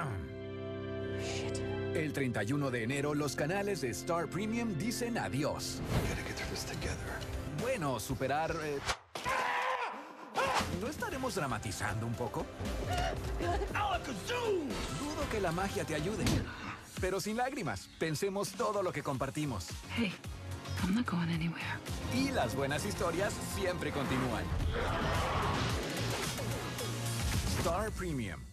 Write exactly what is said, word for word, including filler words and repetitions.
Shit. El treinta y uno de enero, los canales de Star Premium dicen adiós. Bueno, superar... Eh... ¿No estaremos dramatizando un poco? Dudo que la magia te ayude. Pero sin lágrimas, pensemos todo lo que compartimos. Hey, I'm not going anywhere. Y las buenas historias siempre continúan. Star Premium.